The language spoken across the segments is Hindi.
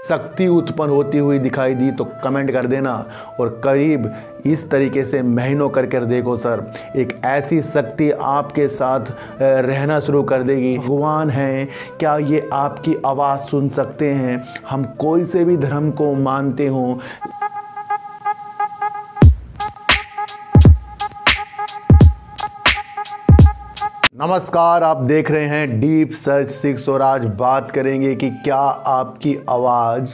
शक्ति उत्पन्न होती हुई दिखाई दी तो कमेंट कर देना। और करीब इस तरीके से महीनों कर देखो सर, एक ऐसी शक्ति आपके साथ रहना शुरू कर देगी। भगवान हैं, क्या ये आपकी आवाज़ सुन सकते हैं? हम कोई से भी धर्म को मानते हों, नमस्कार, आप देख रहे हैं डीप सर्च 6 और आज बात करेंगे कि क्या आपकी आवाज़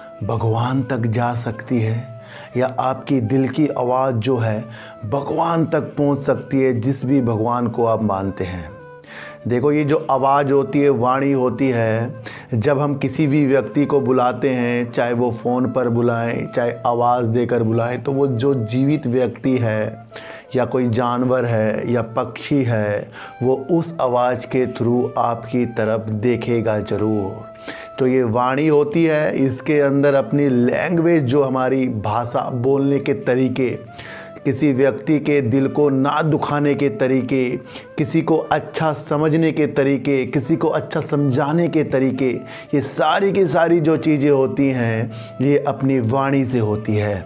भगवान तक जा सकती है या आपकी दिल की आवाज़ जो है भगवान तक पहुंच सकती है, जिस भी भगवान को आप मानते हैं। देखो, ये जो आवाज़ होती है, वाणी होती है, जब हम किसी भी व्यक्ति को बुलाते हैं, चाहे वो फ़ोन पर बुलाएं, चाहे आवाज़ देकर बुलाएं, तो वो जो जीवित व्यक्ति है या कोई जानवर है या पक्षी है, वो उस आवाज़ के थ्रू आपकी तरफ देखेगा ज़रूर। तो ये वाणी होती है, इसके अंदर अपनी लैंग्वेज, जो हमारी भाषा बोलने के तरीके, किसी व्यक्ति के दिल को ना दुखाने के तरीके, किसी को अच्छा समझने के तरीके, किसी को अच्छा समझाने के तरीके, ये सारी की सारी जो चीज़ें होती हैं ये अपनी वाणी से होती है।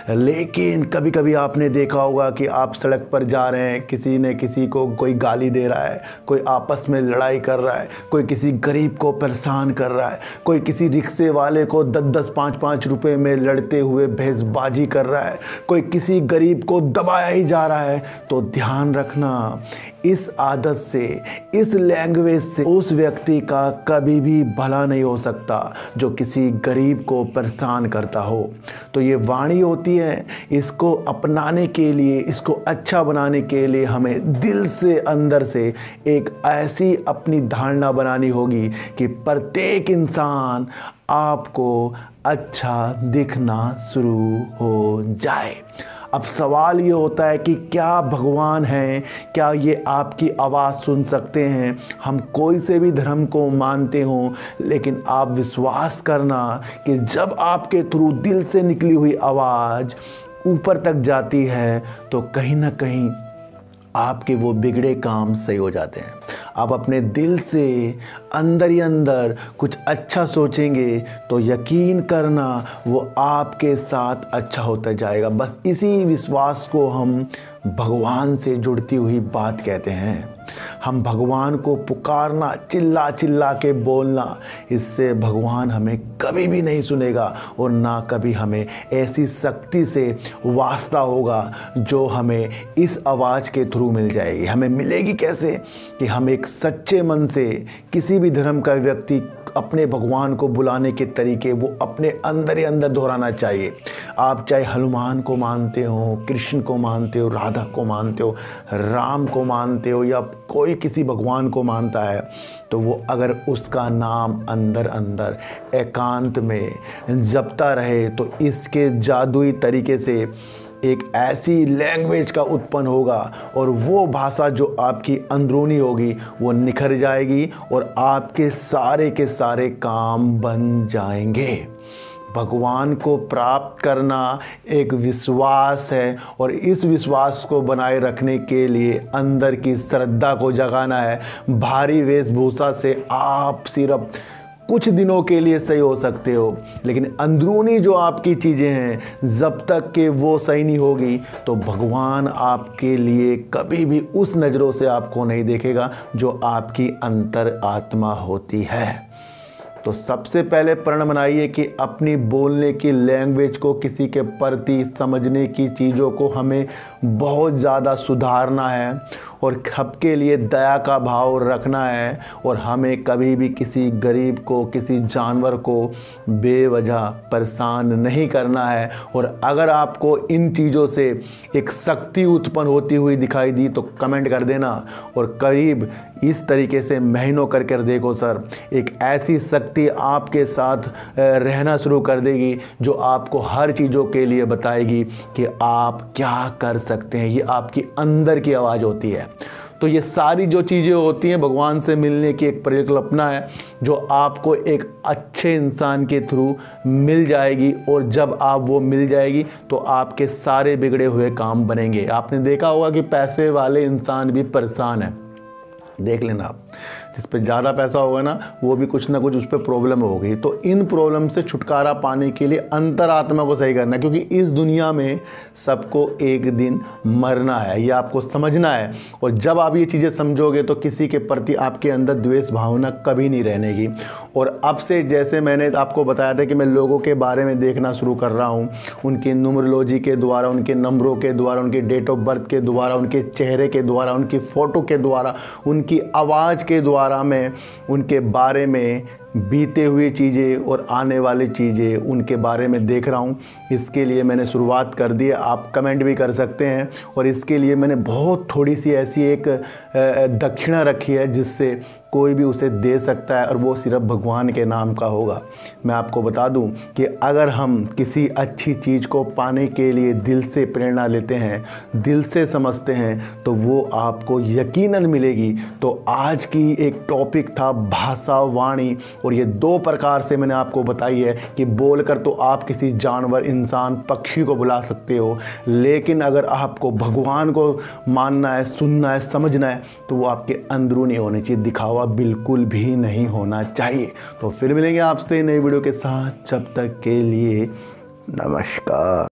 लेकिन कभी कभी आपने देखा होगा कि आप सड़क पर जा रहे हैं, किसी ने किसी को कोई गाली दे रहा है, कोई आपस में लड़ाई कर रहा है, कोई किसी गरीब को परेशान कर रहा है, कोई किसी रिक्शे वाले को 10-10, 5-5 रुपए में लड़ते हुए भेसबाजी कर रहा है, कोई किसी गरीब को दबाया ही जा रहा है। तो ध्यान रखना, इस आदत से, इस लैंग्वेज से उस व्यक्ति का कभी भी भला नहीं हो सकता जो किसी गरीब को परेशान करता हो। तो ये वाणी होती है, इसको अपनाने के लिए, इसको अच्छा बनाने के लिए हमें दिल से, अंदर से एक ऐसी अपनी धारणा बनानी होगी कि प्रत्येक इंसान आपको अच्छा दिखना शुरू हो जाए। अब सवाल ये होता है कि क्या भगवान हैं, क्या ये आपकी आवाज़ सुन सकते हैं? हम कोई से भी धर्म को मानते हों, लेकिन आप विश्वास करना कि जब आपके थ्रू दिल से निकली हुई आवाज़ ऊपर तक जाती है तो कहीं ना कहीं आपके वो बिगड़े काम सही हो जाते हैं। आप अपने दिल से अंदर ही अंदर कुछ अच्छा सोचेंगे तो यकीन करना वो आपके साथ अच्छा होता जाएगा। बस इसी विश्वास को हम भगवान से जुड़ती हुई बात कहते हैं। हम भगवान को पुकारना, चिल्ला चिल्ला के बोलना, इससे भगवान हमें कभी भी नहीं सुनेगा और ना कभी हमें ऐसी शक्ति से वास्ता होगा जो हमें इस आवाज़ के थ्रू मिल जाएगी। हमें मिलेगी कैसे? कि हम एक सच्चे मन से, किसी भी धर्म का व्यक्ति अपने भगवान को बुलाने के तरीके वो अपने अंदर ही अंदर दोहराना चाहिए। आप चाहे हनुमान को मानते हो, कृष्ण को मानते हो, राधा को मानते हो, राम को मानते हो, या कोई किसी भगवान को मानता है, तो वो अगर उसका नाम अंदर अंदर एकांत में जपता रहे तो इसके जादुई तरीके से एक ऐसी लैंग्वेज का उत्पन्न होगा और वो भाषा जो आपकी अंदरूनी होगी वो निखर जाएगी और आपके सारे के सारे काम बन जाएंगे। भगवान को प्राप्त करना एक विश्वास है और इस विश्वास को बनाए रखने के लिए अंदर की श्रद्धा को जगाना है। भारी वेशभूषा से आप सिर्फ कुछ दिनों के लिए सही हो सकते हो, लेकिन अंदरूनी जो आपकी चीज़ें हैं जब तक कि वो सही नहीं होगी तो भगवान आपके लिए कभी भी उस नज़रों से आपको नहीं देखेगा जो आपकी अंतर आत्मा होती है। तो सबसे पहले प्रण बनाइए कि अपनी बोलने की लैंग्वेज को, किसी के प्रति समझने की चीज़ों को हमें बहुत ज़्यादा सुधारना है और सबके लिए दया का भाव रखना है और हमें कभी भी किसी गरीब को, किसी जानवर को बेवजह परेशान नहीं करना है। और अगर आपको इन चीज़ों से एक शक्ति उत्पन्न होती हुई दिखाई दी तो कमेंट कर देना। और करीब इस तरीके से महीनों कर देखो सर, एक ऐसी शक्ति आपके साथ रहना शुरू कर देगी जो आपको हर चीज़ों के लिए बताएगी कि आप क्या कर सकते हैं। ये आपकी अंदर की आवाज़ होती है। तो ये सारी जो चीज़ें होती हैं भगवान से मिलने की एक परिकल्पना है जो आपको एक अच्छे इंसान के थ्रू मिल जाएगी और जब आप वो मिल जाएगी तो आपके सारे बिगड़े हुए काम बनेंगे। आपने देखा होगा कि पैसे वाले इंसान भी परेशान है, देख लेना आप। जिस पे ज़्यादा पैसा होगा ना वो भी कुछ ना कुछ उस पर प्रॉब्लम होगी। तो इन प्रॉब्लम से छुटकारा पाने के लिए अंतरात्मा को सही करना, क्योंकि इस दुनिया में सबको एक दिन मरना है, ये आपको समझना है। और जब आप ये चीज़ें समझोगे तो किसी के प्रति आपके अंदर द्वेष भावना कभी नहीं रहनेगी। और अब से जैसे मैंने आपको बताया था कि मैं लोगों के बारे में देखना शुरू कर रहा हूँ, उनकी न्यूमरोलॉजी के द्वारा, उनके नंबरों के द्वारा, उनके डेट ऑफ बर्थ के द्वारा, उनके चेहरे के द्वारा, उनकी फ़ोटो के द्वारा, उनकी आवाज़ के द्वारा मैं उनके बारे में बीते हुए चीज़ें और आने वाली चीज़ें उनके बारे में देख रहा हूँ। इसके लिए मैंने शुरुआत कर दी है, आप कमेंट भी कर सकते हैं। और इसके लिए मैंने बहुत थोड़ी सी ऐसी एक दक्षिणा रखी है जिससे कोई भी उसे दे सकता है, और वो सिर्फ भगवान के नाम का होगा। मैं आपको बता दूं कि अगर हम किसी अच्छी चीज़ को पाने के लिए दिल से प्रेरणा लेते हैं, दिल से समझते हैं, तो वो आपको यकीनन मिलेगी। तो आज की एक टॉपिक था भाषा, वाणी, और ये 2 प्रकार से मैंने आपको बताई है कि बोलकर तो आप किसी जानवर, इंसान, पक्षी को बुला सकते हो, लेकिन अगर आपको भगवान को मानना है, सुनना है, समझना है, तो वो आपके अंदरूनी होनी चाहिए, दिखावा बिल्कुल भी नहीं होना चाहिए। तो फिर मिलेंगे आपसे नई वीडियो के साथ, जब तक के लिए नमस्कार।